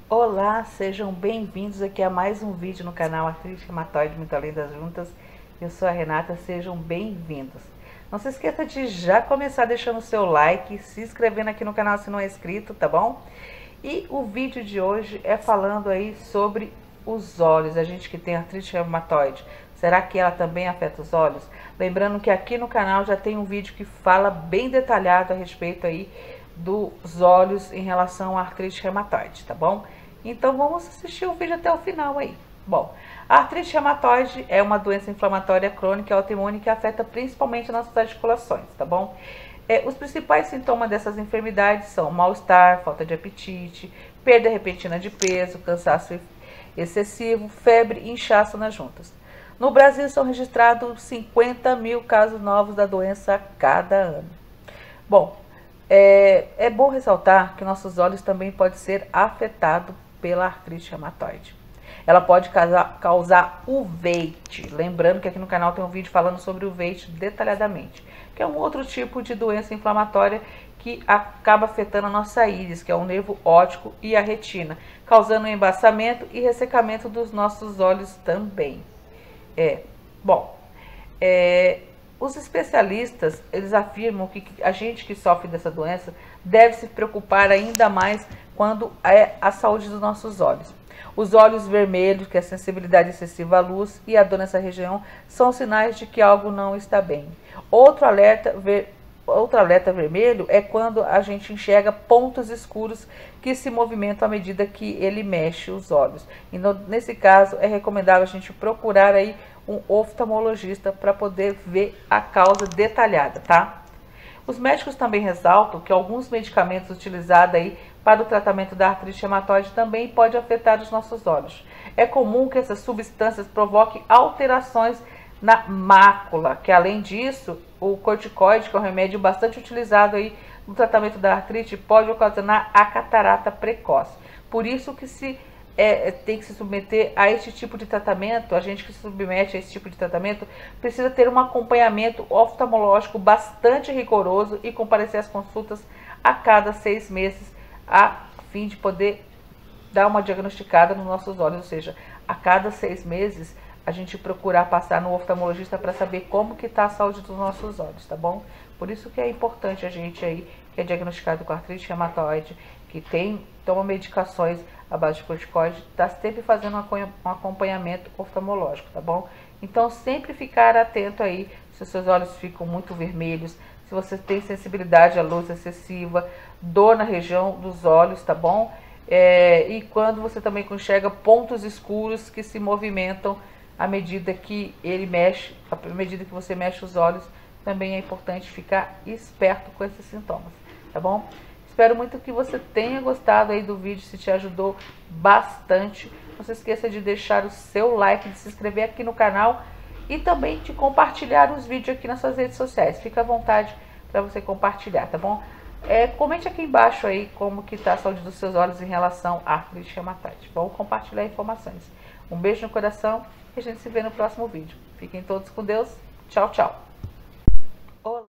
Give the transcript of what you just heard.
Olá, sejam bem-vindos aqui a mais um vídeo no canal Artrite Reumatoide Muito Além das Juntas. Eu sou a Renata, sejam bem-vindos. Não se esqueça de já começar deixando o seu like, se inscrevendo aqui no canal se não é inscrito, tá bom? E o vídeo de hoje é falando aí sobre os olhos, a gente que tem artrite reumatoide. Será que ela também afeta os olhos? Lembrando que aqui no canal já tem um vídeo que fala bem detalhado a respeito aí dos olhos em relação à artrite reumatoide, tá bom? Então vamos assistir o vídeo até o final aí. Bom, a artrite reumatoide é uma doença inflamatória crônica e autoimune que afeta principalmente nossas articulações, tá bom? Os principais sintomas dessas enfermidades são mal-estar, falta de apetite, perda repentina de peso, cansaço excessivo, febre e inchaço nas juntas. No Brasil são registrados 50 mil casos novos da doença a cada ano. Bom, é bom ressaltar que nossos olhos também podem ser afetados pela artrite reumatoide. Ela pode causar uveites. Lembrando que aqui no canal tem um vídeo falando sobre uveites detalhadamente, que é um outro tipo de doença inflamatória que acaba afetando a nossa íris, que é o nervo óptico, e a retina, causando embaçamento e ressecamento dos nossos olhos também. Os especialistas, eles afirmam que a gente que sofre dessa doença deve se preocupar ainda mais quando é a saúde dos nossos olhos. Os olhos vermelhos, que é a sensibilidade excessiva à luz e a dor nessa região, são sinais de que algo não está bem. Outro alerta vermelho é quando a gente enxerga pontos escuros que se movimentam à medida que ele mexe os olhos. Então, nesse caso, é recomendável a gente procurar aí um oftalmologista para poder ver a causa detalhada, tá? Os médicos também ressaltam que alguns medicamentos utilizados aí para o tratamento da artrite reumatoide também pode afetar os nossos olhos. É comum que essas substâncias provoquem alterações na mácula, que além disso, o corticoide, que é um remédio bastante utilizado aí no tratamento da artrite, pode ocasionar a catarata precoce. Por isso que tem que se submeter a esse tipo de tratamento. A gente que se submete a esse tipo de tratamento precisa ter um acompanhamento oftalmológico bastante rigoroso e comparecer às consultas a cada 6 meses, a fim de poder dar uma diagnosticada nos nossos olhos, ou seja, a cada 6 meses a gente procurar passar no oftalmologista para saber como que está a saúde dos nossos olhos, tá bom? Por isso que é importante a gente aí, que é diagnosticado com artrite reumatoide, que toma medicações à base de corticoide, está sempre fazendo um acompanhamento oftalmológico, tá bom? Então, sempre ficar atento aí, se os seus olhos ficam muito vermelhos, se você tem sensibilidade à luz excessiva, dor na região dos olhos, tá bom? E quando você também enxerga pontos escuros que se movimentam à medida que ele mexe, à medida que você mexe os olhos, também é importante ficar esperto com esses sintomas, tá bom? Espero muito que você tenha gostado aí do vídeo, se te ajudou bastante. Não se esqueça de deixar o seu like, de se inscrever aqui no canal e também de compartilhar os vídeos aqui nas suas redes sociais. Fica à vontade para você compartilhar, tá bom? Comente aqui embaixo aí como que tá a saúde dos seus olhos em relação à artrite reumatoide. Vamos compartilhar informações. Um beijo no coração e a gente se vê no próximo vídeo. Fiquem todos com Deus. Tchau, tchau.